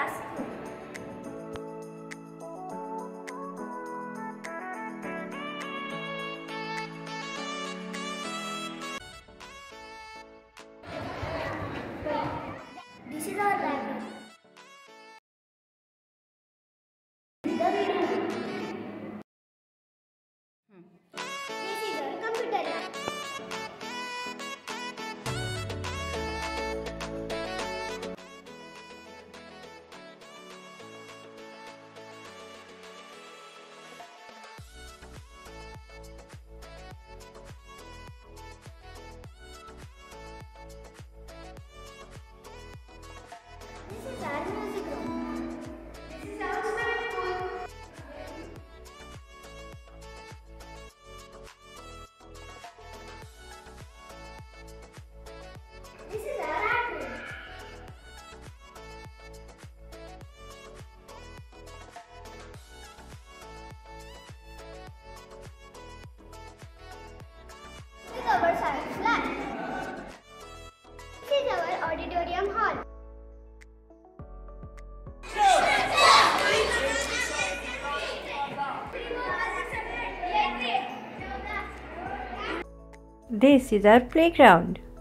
classroom. This is our library. This is our computer lab. This is our music room. This is our swimming pool. This is our art room. This is our science lab. This is our auditorium hall. This is our playground.